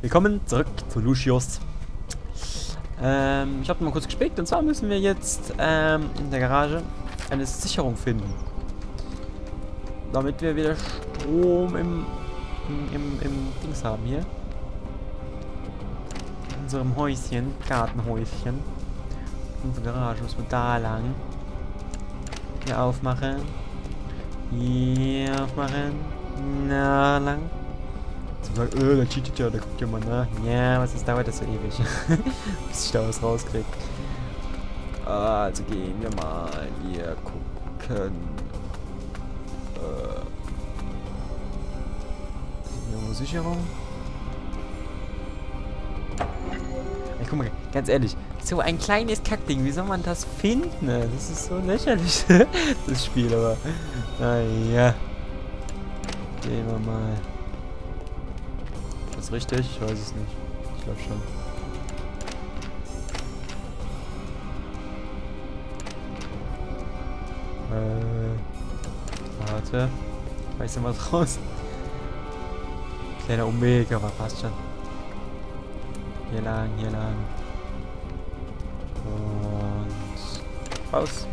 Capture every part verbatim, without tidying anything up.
Willkommen zurück zu Lucius. Ähm, ich habe mal kurz gespickt und zwar müssen wir jetzt ähm, in der Garage eine Sicherung finden. Damit wir wieder Strom im, im, im, im Dings haben hier. In unserem Häuschen, Gartenhäuschen. Unsere Garage müssen wir da lang. Hier aufmachen. Hier aufmachen. Na lang. Zum sagen, äh, der cheatet ja, da guckt jemand nach. Ja, was ist, dauert das so ewig? Bis ich da was rauskrieg. Also gehen wir mal. Wir gucken. Äh. Hier Sicherung. Ey, guck mal, ganz ehrlich. So ein kleines Kackding, wie soll man das finden? Das ist so lächerlich, das Spiel, aber. Naja. Gehen wir mal. Ist das richtig? Ich weiß es nicht. Ich glaube schon. Äh. Warte. Weiß noch was raus. Kleiner Umweg, aber passt schon. Hier lang, hier lang. Und raus.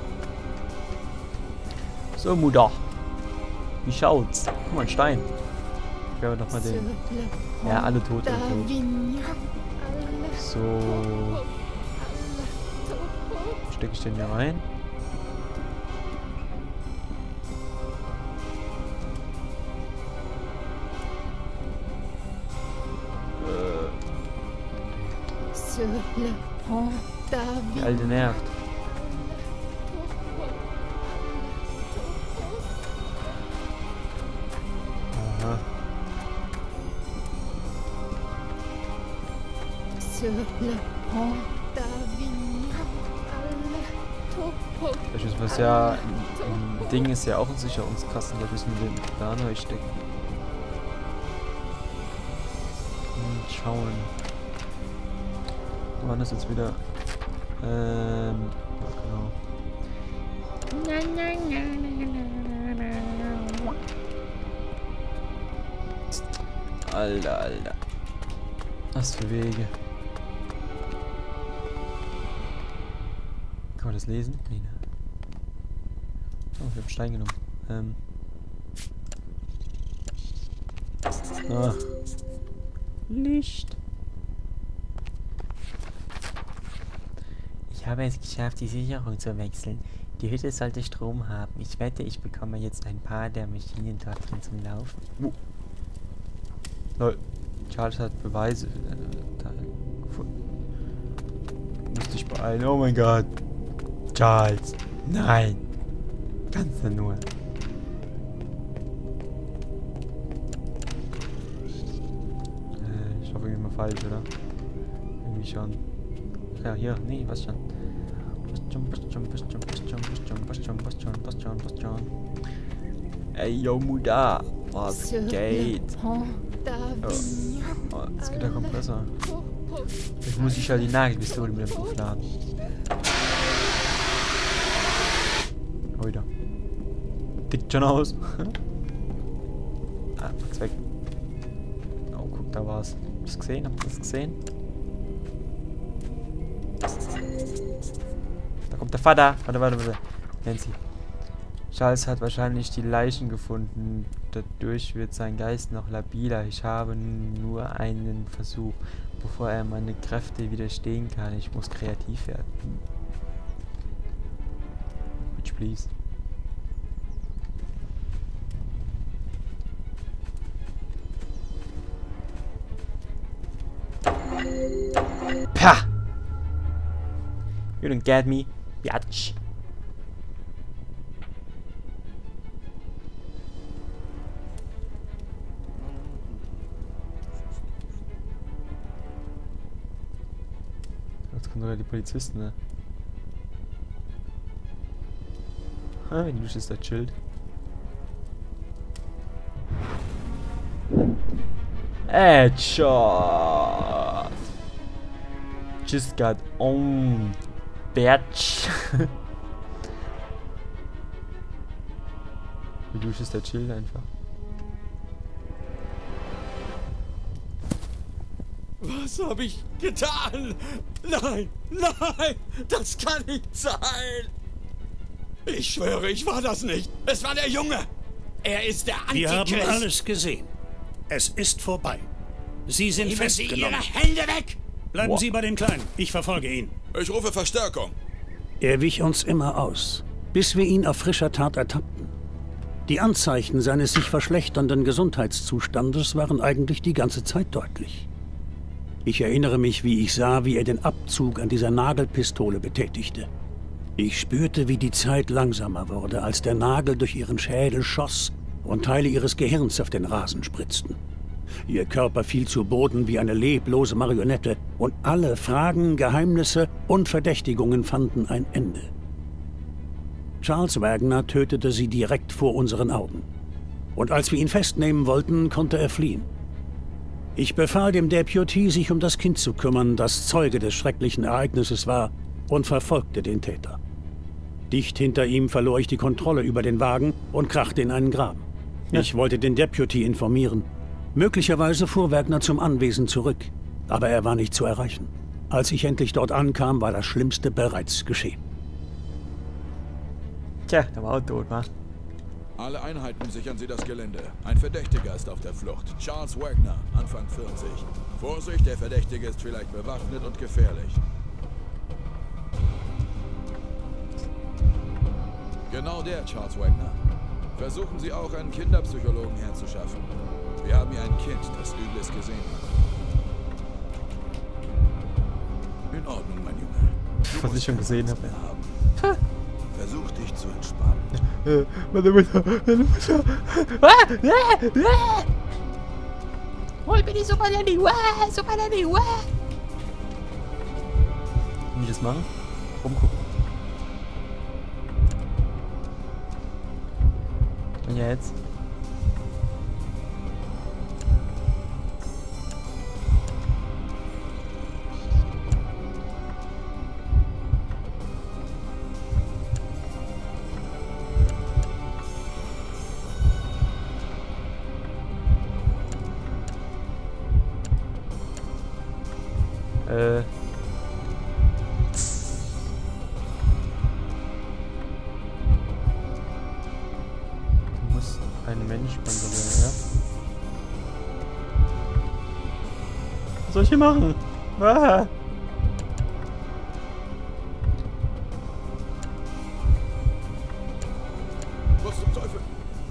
So, Mutter. Wie schaut's? Guck mal, ein Stein. Ich werde doch mal den. Ja, alle tot, alle tot. So. Stecke ich den hier rein? Die alte nervt. Aha. Das ist was ja. Ein Ding ist ja auch ein Sicherungskasten, da müssen wir den da neu stecken. Und schauen. Wann ist jetzt wieder? Ähm. Ja, genau. Alter, Alter. Was für Wege. Kann man das lesen? Nee, ne. Oh, ich hab Stein genommen. Ähm. Ah. Licht. Ich habe es geschafft, die Sicherung zu wechseln. Die Hütte sollte Strom haben. Ich wette, ich bekomme jetzt ein paar der Maschinen dort drin zum Laufen. Oh. Lol. Charles hat Beweise äh, da gefunden. Musste ich beeilen. Oh mein Gott. Charles. Nein. Kannst du nur. Äh, ich hoffe, ich bin mal falsch, oder? Irgendwie schon. Ja, hier. Nee, was schon. Passt schon, passt schon, passt schon, passt schon, passt schon, passt schon, passt schon, passt schon, passt schon. Ey, yo, Muda. Was geht? Oh. Oh, jetzt geht der Kompressor. Jetzt muss ich halt die Nagelpistole mit dem Buch laden. Oh, wieder. Tickt schon aus. Ah, macht's weg. Oh, guck, da war's. Habt ihr das gesehen? Habt ihr das gesehen? Da kommt der Vater. Warte, warte, warte. Nancy. Charles hat wahrscheinlich die Leichen gefunden. Dadurch wird sein Geist noch labiler. Ich habe nur einen Versuch, bevor er meine Kräfte widerstehen kann. Ich muss kreativ werden. Bitch, please. Pah! You don't get me, bitch. Jetzt kommen sogar die Polizisten, ne? Ah, wenn Lucius da chillt. Headshot! Just got owned, bitch! Wie Lucius da chillt einfach. Was habe ich getan? Nein, nein, das kann nicht sein. Ich schwöre, ich war das nicht. Es war der Junge. Er ist der Antichrist. Wir haben alles gesehen. Es ist vorbei. Sie sind Nehmen festgenommen. Sie Ihre Hände weg! Bleiben Wow. Sie bei den Kleinen. Ich verfolge ihn. Ich rufe Verstärkung. Er wich uns immer aus, bis wir ihn auf frischer Tat ertappten. Die Anzeichen seines sich verschlechternden Gesundheitszustandes waren eigentlich die ganze Zeit deutlich. Ich erinnere mich, wie ich sah, wie er den Abzug an dieser Nagelpistole betätigte. Ich spürte, wie die Zeit langsamer wurde, als der Nagel durch ihren Schädel schoss und Teile ihres Gehirns auf den Rasen spritzten. Ihr Körper fiel zu Boden wie eine leblose Marionette und alle Fragen, Geheimnisse und Verdächtigungen fanden ein Ende. Charles Wagner tötete sie direkt vor unseren Augen. Und als wir ihn festnehmen wollten, konnte er fliehen. Ich befahl dem Deputy, sich um das Kind zu kümmern, das Zeuge des schrecklichen Ereignisses war, und verfolgte den Täter. Dicht hinter ihm verlor ich die Kontrolle über den Wagen und krachte in einen Graben. Ich wollte den Deputy informieren. Möglicherweise fuhr Wagner zum Anwesen zurück, aber er war nicht zu erreichen. Als ich endlich dort ankam, war das Schlimmste bereits geschehen. Tja, der war auch tot, wa? Alle Einheiten sichern Sie das Gelände. Ein Verdächtiger ist auf der Flucht. Charles Wagner, Anfang vierzig. Vorsicht, der Verdächtige ist vielleicht bewaffnet und gefährlich. Genau der, Charles Wagner. Versuchen Sie auch, einen Kinderpsychologen herzuschaffen. Wir haben hier ein Kind, das Übles gesehen hat. In Ordnung, mein Junge. Du Was ich schon gesehen habe. haben. Versuch dich zu entspannen. Äh, meine Mutter, meine Mutter. Ah, ah, ah. Hol mir die Super Nanny, ah, Super Nanny, ah. Wie ich das machen? Umgucken. Und jetzt? Äh. Du musst ein Mensch sponsorieren, ja? Was soll ich hier machen? Ah. Was zum Teufel?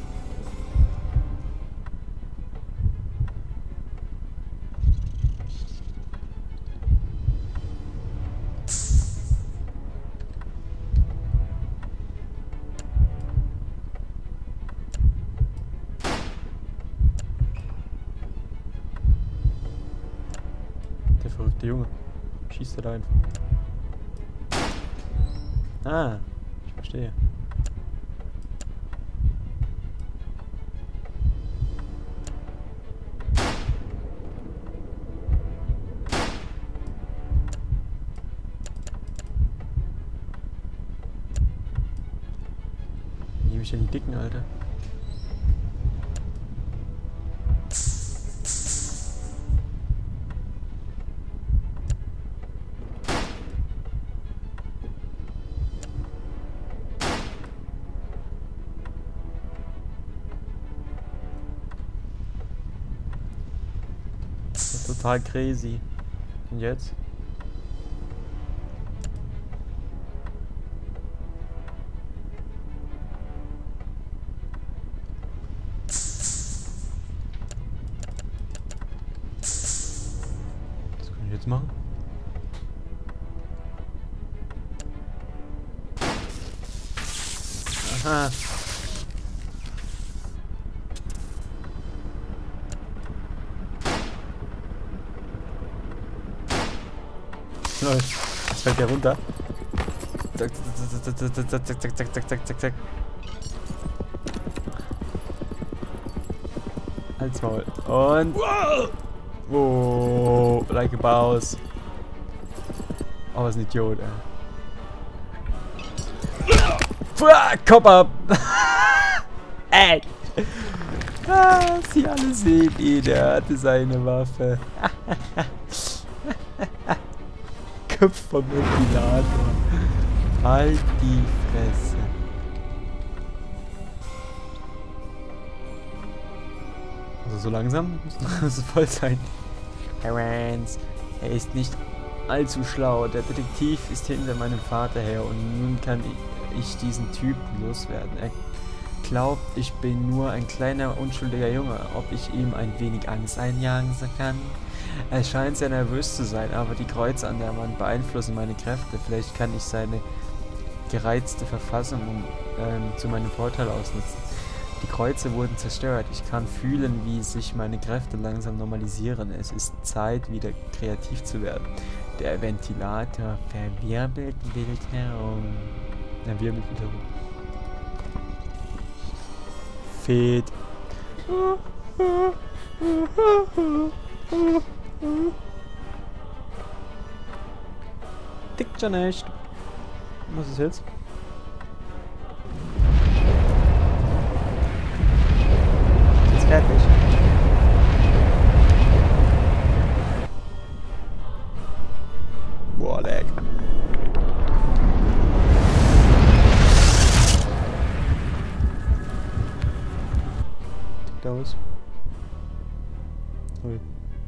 Der verrückte Junge. Schießt er da einfach. Ah, ich verstehe. Wie nehme ich denn die Dicken, Alter? Total crazy. Und jetzt? Was kann ich jetzt machen? Aha. Jetzt fällt der runter. Zack, zack, zack, zack, zack, zack, zack, zack, zack, zack, zack. Halt's Maul. Und. Oh, like a Baus. Oh, was ein Idiot, ey. Fuah, Kopf ab. Ey. Ah, sie alle sehen ihn, er hatte seine Waffe. Kopf vom Ventilator. Halt die Fresse. Also so langsam muss es voll sein. Herr Rance, er ist nicht allzu schlau. Der Detektiv ist hinter meinem Vater her und nun kann ich diesen Typen loswerden. Er glaubt, ich bin nur ein kleiner, unschuldiger Junge. Ob ich ihm ein wenig Angst einjagen kann? Er scheint sehr nervös zu sein, aber die Kreuze an der Wand beeinflussen meine Kräfte. Vielleicht kann ich seine gereizte Verfassung ähm, zu meinem Vorteil ausnutzen. Die Kreuze wurden zerstört. Ich kann fühlen, wie sich meine Kräfte langsam normalisieren. Es ist Zeit, wieder kreativ zu werden. Der Ventilator verwirbelt wild herum. Er wirbelt wild herum. Fett. Tickt schon nicht. Was ist jetzt? Ist fertig. Boah, leck. Tickt aus. Toll.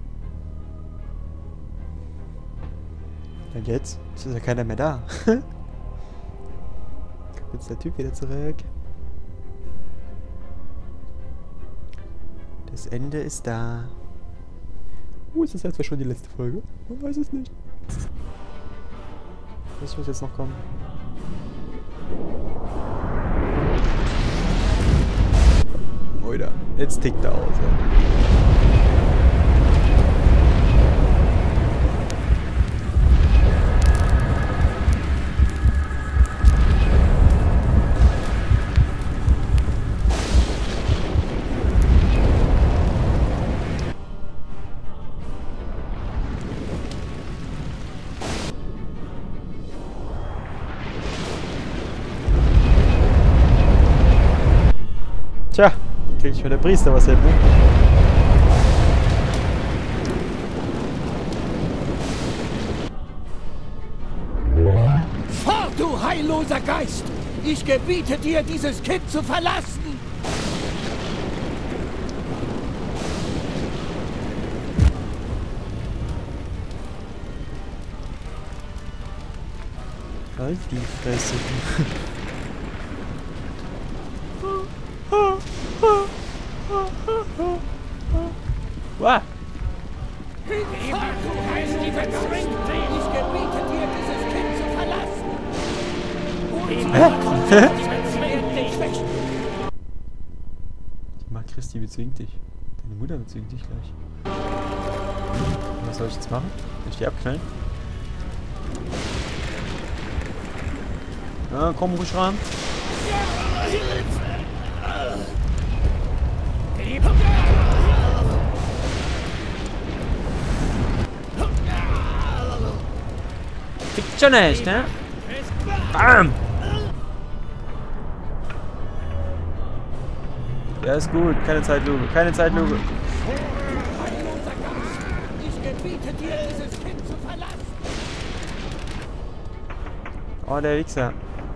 Und jetzt? Ist ja keiner mehr da. Kommt jetzt der Typ wieder zurück. Das Ende ist da. Uh, ist das etwa schon die letzte Folge? Man weiß es nicht. Was muss jetzt noch kommen? Oida, jetzt tickt er aus. Ja. Tja, krieg ich für der Priester was hin, ne? Fort, du heilloser Geist! Ich gebiete dir, dieses Kind zu verlassen! Halt die Fresse. Wow. Ich gebiete dir, dieses Kind zu verlassen! Die Magd Christi bezwingt dich. Deine Mutter bezwingt dich gleich. Was soll ich jetzt machen? Soll ich die abknallen? Ja, komm, ruhig ran. Fickt schon nicht, ne? Bam! Ja, ist gut. Keine Zeitlupe. Keine Zeitlupe. Ich gebiete dir, dieses Kind zu verlassen! Oh, der Wichser.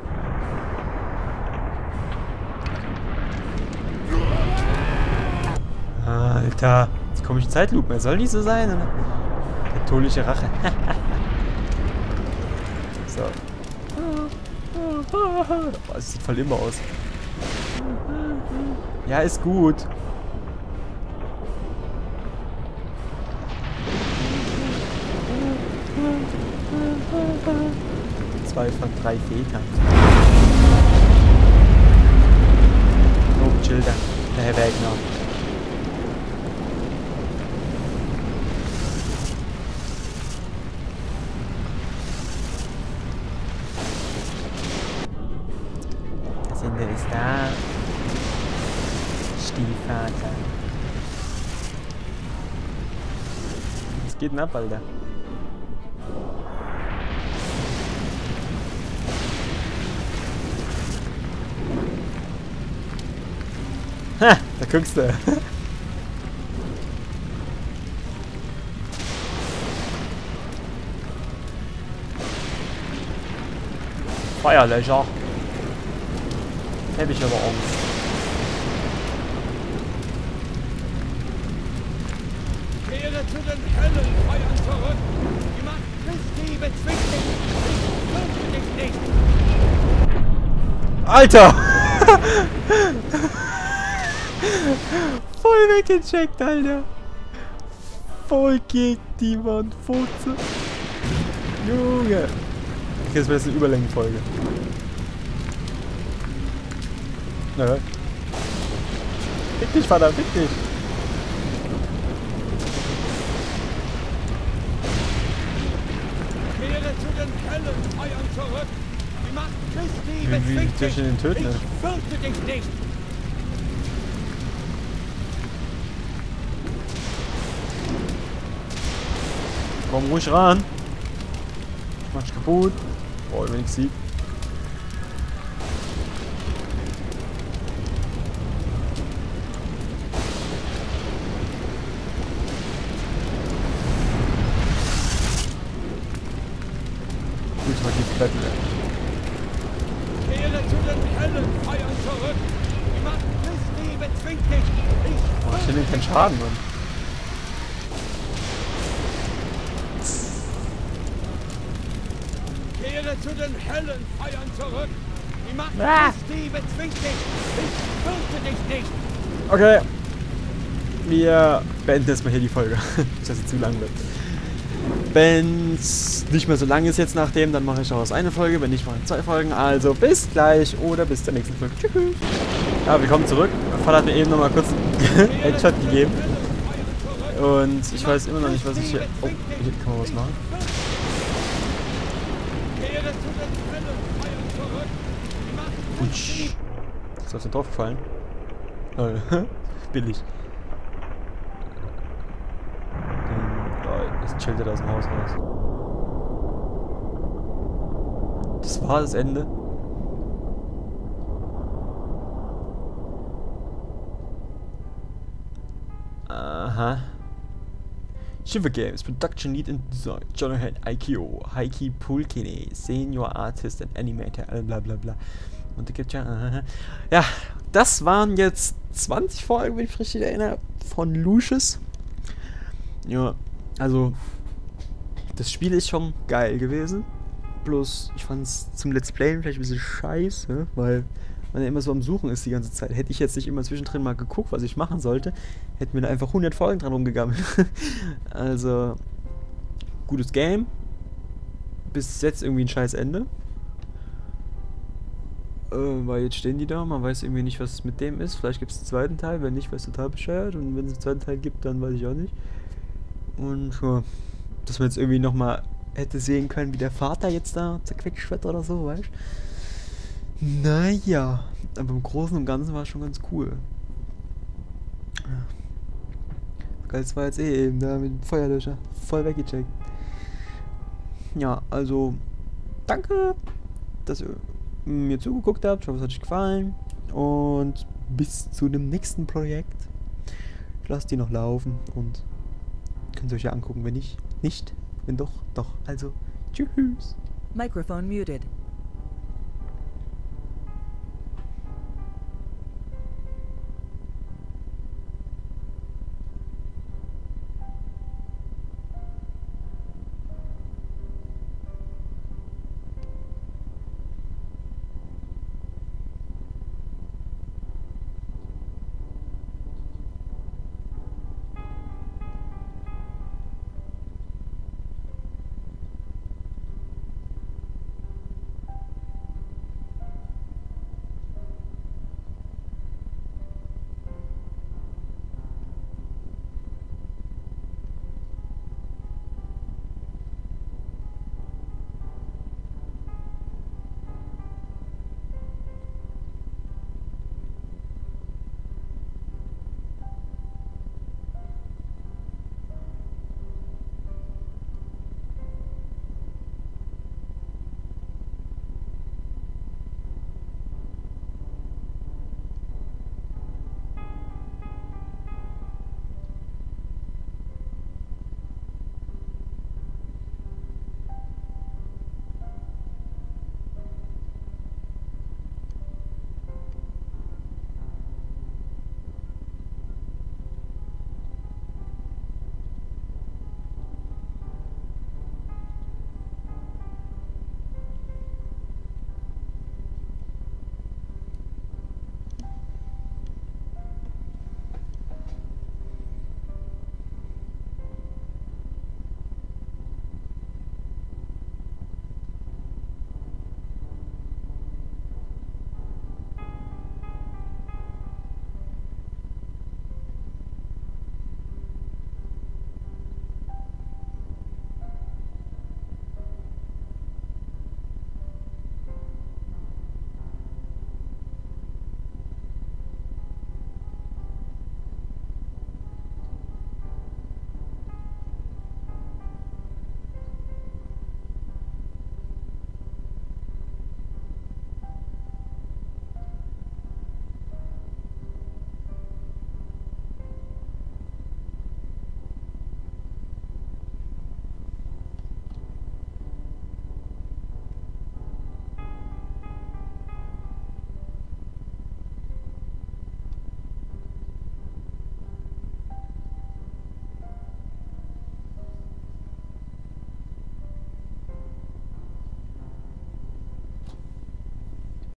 Alter. Jetzt komme ich in Zeitlupe. Soll nicht so sein, oder? Katholische Rache. So. Oh, das sieht voll immer aus. Ja, ist gut. Zwei von drei Vätern. Oh, chill da. Der Herr Wegner. Das Ende ist da. Stiefvater. Was geht denn ab, Alter? Ha! Da guckst du. Feuerlöcher. Hätte ich aber Angst. Kehre zu den hellen Feuern zurück. Die Macht Christi bezwingt dich. Ich fürchte dich nicht. Alter! Voll weggecheckt, Alter. Voll gegen die Wand. Furze. Junge. Okay, das wäre jetzt eine Überlängenfolge. Nö. Fick dich, Vater, fick dich. Kehre zu den hellen Feuern zurück. Die Macht Christi Wie, wie bezwingt soll ich dich. den töten? Ich fürchte dich nicht. Komm ruhig ran. Mach's kaputt. Boah, wenn ich sieg. Ultimativ Battle. Kehre zu den hellen Feuern zurück. Die Macht Christi bezwingt dich. Ich Boah, ich nehme keinen Schaden, Mann. Kehre zu den hellen Feuern zurück. Die Macht Ah. Christi bezwingt dich. Ich fürchte dich nicht. Okay. Wir beenden erstmal hier die Folge. Nicht, dass sie zu lang wird. Wenn es nicht mehr so lang ist jetzt nachdem, dann mache ich daraus eine Folge. Wenn nicht, mache ich zwei Folgen. Also bis gleich oder bis zur nächsten Folge. Tschüss. Ja, willkommen zurück. Mein Vater hat mir eben nochmal kurz einen Headshot gegeben. Und ich weiß immer noch nicht, was ich hier... Oh, hier kann man was machen. Kehre zu den hellen Feuern zurück. Die Macht Utsch. Ist auf den drauf gefallen? Lol. Billig. Jetzt chillt er da aus dem Haus raus. Das war das Ende. Aha. Shiver Games, Production Lead and Design, Jonathan Aikio, Heiki Pulkine, Senior Artist and Animator, bla bla bla. Und da gibt's ja, aha. Ja, das waren jetzt zwanzig Folgen, wenn ich mich richtig erinnere, von Lucius. Ja, also, das Spiel ist schon geil gewesen. Bloß, ich fand es zum Let's Playen vielleicht ein bisschen scheiße, weil man ja immer so am Suchen ist die ganze Zeit. Hätte ich jetzt nicht immer zwischendrin mal geguckt, was ich machen sollte, hätten wir da einfach hundert Folgen dran rumgegammelt. Also, gutes Game. Bis jetzt irgendwie ein scheiß Ende. Äh, weil jetzt stehen die da, man weiß irgendwie nicht, was es mit dem ist. Vielleicht gibt es einen zweiten Teil, wenn nicht, wäre es total bescheuert. Und wenn es einen zweiten Teil gibt, dann weiß ich auch nicht. Und ja, dass man jetzt irgendwie nochmal hätte sehen können, wie der Vater jetzt da zerquetscht wird oder so, weißt du? Naja, aber im Großen und Ganzen war es schon ganz cool. Geil, war jetzt eh eben da mit dem Feuerlöscher. Voll weggecheckt. Ja, also, danke, dass ihr mir zugeguckt habt. Ich hoffe, es hat euch gefallen. Und bis zu dem nächsten Projekt. Lasst die noch laufen und könnt ihr euch ja angucken, wenn nicht, nicht, wenn doch, doch. Also, tschüss. Microphone muted.